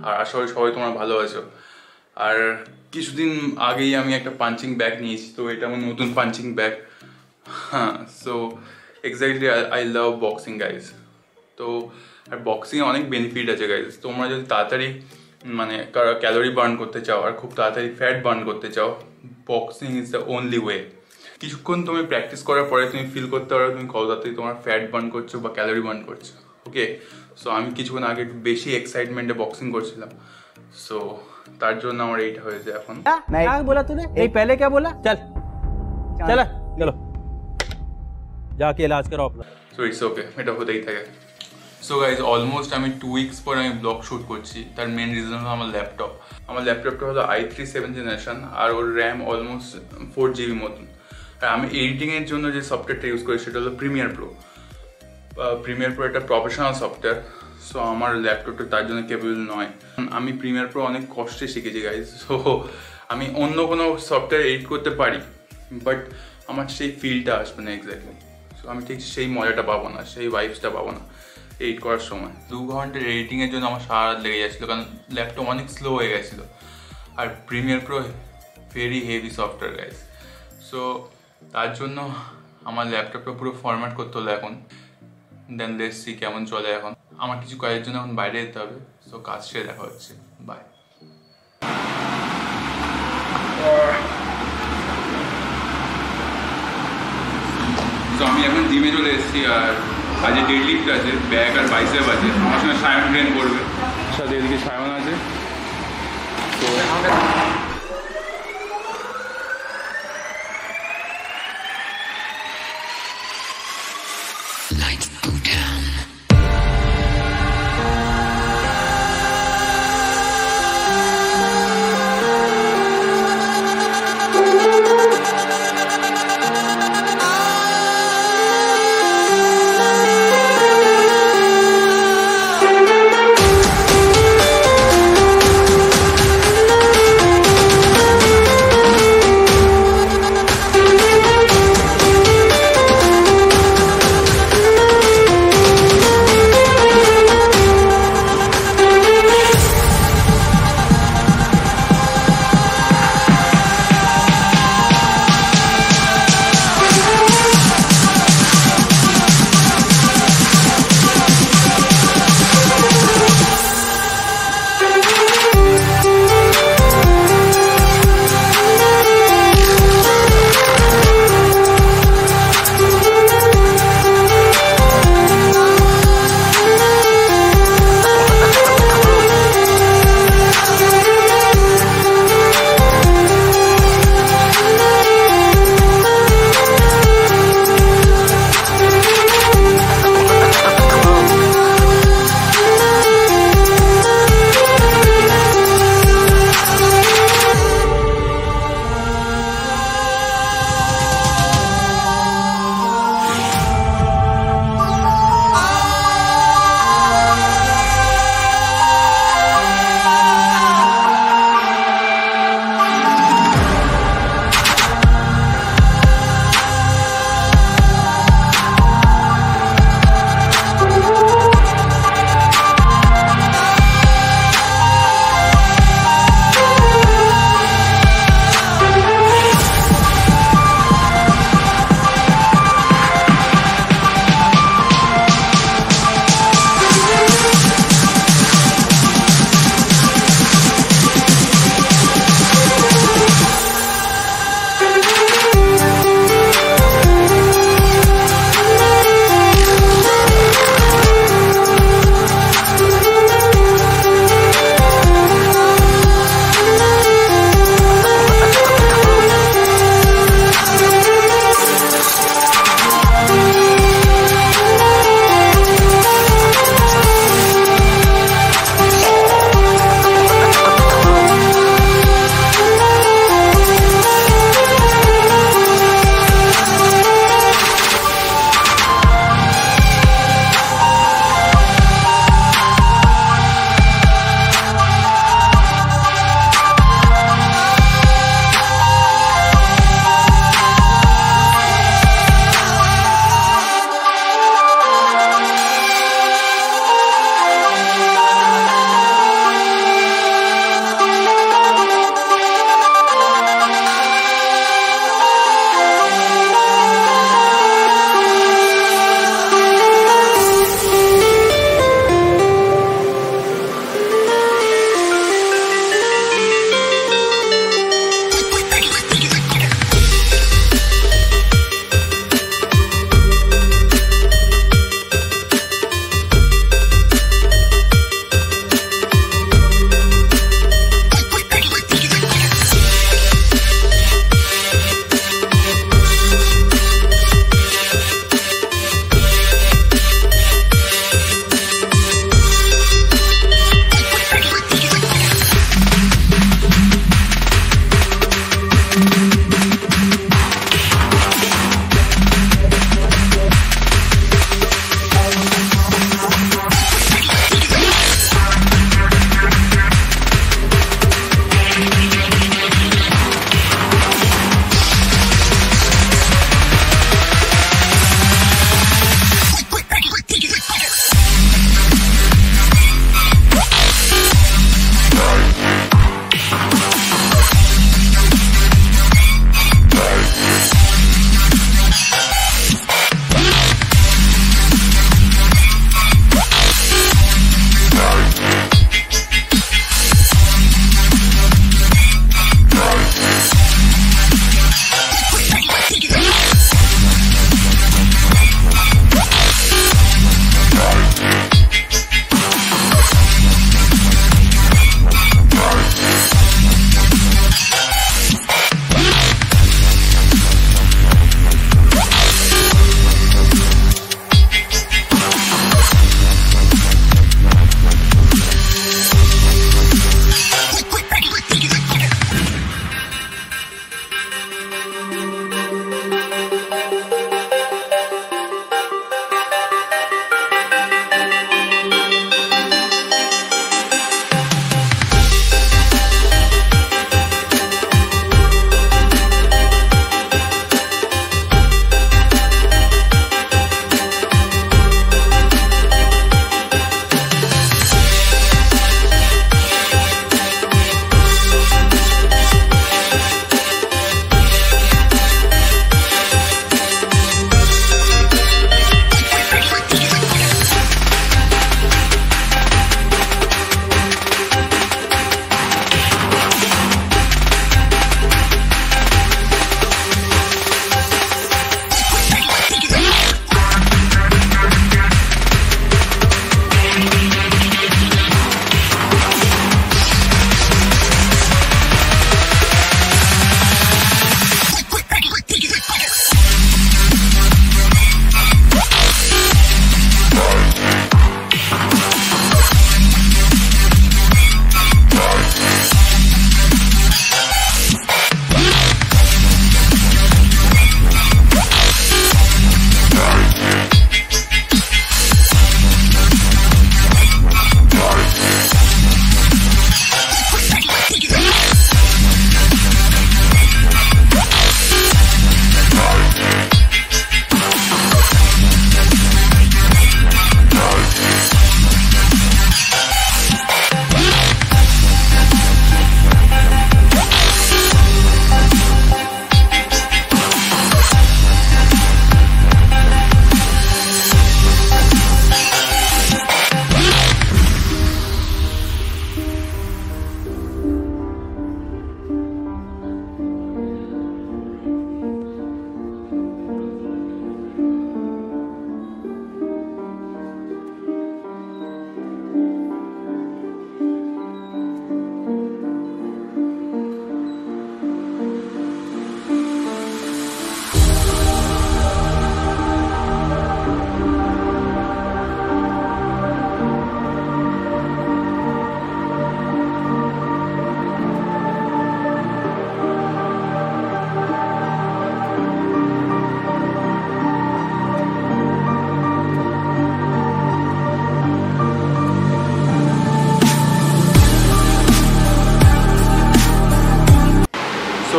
আর আশা করি সবাই তোমরা ভালো আছো। আর কিছুদিন আগেই আমি একটা পাঞ্চিং ব্যাগ নিয়েছি, তো এটা আমার নতুন পাঞ্চিং ব্যাগ। হ্যাঁ, so exactly I love boxing guys. তো আর বক্সিংয়ে অনেক বেনিফিট আছে গাইজ। তোমরা যদি তাড়াতাড়ি মানে ক্যালোরি বার্ন করতে চাও আর খুব তাড়াতাড়ি ফ্যাট বার্ন করতে চাও, boxing is the only way. কিছুক্ষণ তুমি প্র্যাকটিস করার পরে তুমি ফিল করতে পারো তুমি কত তাড়াতাড়ি তোমার ফ্যাট বার্ন করছো বা ক্যালোরি বার্ন করছো। ওকে, সো আমি কিছুক্ষণ আগে একটু বেশি এক্সাইটমেন্টে বক্সিং করছিলাম, সো তার জন্য আমার এইটা হয়েছে এখন। क्या बोला तूने? नहीं पहले क्या बोला? चल चल चलो जाके इलाज कराओ अपना। সো ইটস ওকে, এটা হতেই থাকে। সো গাইজ, অলমোস্ট আমি 2 উইকস পরে আমি ব্লগ শ্যুট করছি। তার মেন রিজন হলো আমার ল্যাপটপ। আমার ল্যাপটপটা হলো i3 7th জেনারেশন, আর ওর র্যাম অলমোস্ট 4 GB মতন। আর আমি এডিটিংয়ের জন্য যে সফটওয়্যারটা ইউজ করি সেটা হলো প্রিমিয়ার প্রো। প্রিমিয়ার প্রো একটা প্রফেশনাল সফটওয়্যার, সো আমার ল্যাপটপটা তার জন্য কেবল নয়। আমি প্রিমিয়ার প্রো অনেক কষ্টে শিখেছি গাইজ। সো আমি অন্য কোনো সফটওয়্যার এডিট করতে পারি, বাট আমার সেই ফিলটা আসবে না এক্স্যাক্টলি। সো আমি ঠিক সেই মজাটা পাবো না, সেই ভাইবসটা পাবো না এডিট করার সময়। 2 ঘন্টার এডিটিংয়ের জন্য আমার সারা রাত লেগে যাচ্ছিলো, কারণ ল্যাপটপ অনেক স্লো হয়ে গেছিলো। আর Premiere Pro very heavy software guys. So তার জন্য আমার ল্যাপটপটা পুরো ফরম্যাট করতে হলো এখন। দেন লেটস সি কেমন চলে এখন। আমার কিছু কাজের জন্য এখন বাইরে যেতে হবে, সো কাজ সেরে দেখা হচ্ছে। বাই। তো আমি এখন জিমে চলে এসেছি, আর আজকে ডেড লিফট আছে, ব্যাক আর বাইসেপ আছে। আমার সঙ্গে সায়ন ট্রেন করবে, সাথে এদিকে সায়ন আছে। তো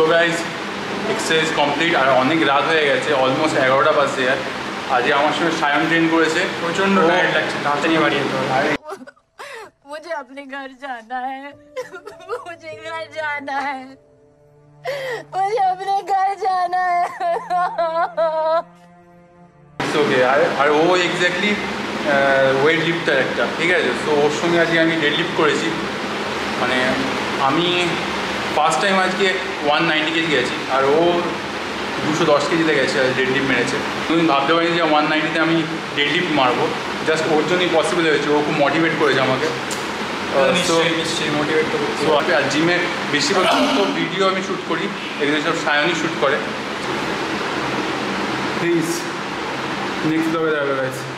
গাইজ এক্সারসাইজ কমপ্লিট, আর অনেক রাত হয়ে গেছে, অলমোস্ট 11টা বাজে। আর আজকে আমার সঙ্গে সায়ন ট্রেন করেছে, প্রচণ্ড টায়ার্ড লাগছে, তাড়াতাড়ি বাড়ি যেতে হবে। मुझे अपने घर जाना है, मुझे घर जाना है, मुझे अपने घर जाना है। ওকে। আর ও এক্স্যাক্টলি ওয়েট লিফটার একটা, ঠিক আছে? তো ওর সঙ্গে আজকে আমি ডেড লিফট করেছি। মানে আমি ফার্স্ট টাইম আজকে 190 কেজি গেছি, আর ও 210 কেজিতে গেছে, ডেড লিফট মেরেছে। তুমি ভাবতে পারিনি যে 190তে আমি ডেড লিফট মারবো। জাস্ট ওর জন্যই পসিবল হয়েছে, ও খুব মোটিভেট করেছে আমাকে। নিশ্চয়ই মোটিভেট তো করছি। আর জিমে বেশিরভাগ যত ভিডিও আমি শ্যুট করি এগুলো সব সায়নই শ্যুট করে। প্লিজ নেক্সট ব্লগে দেখা গাইস।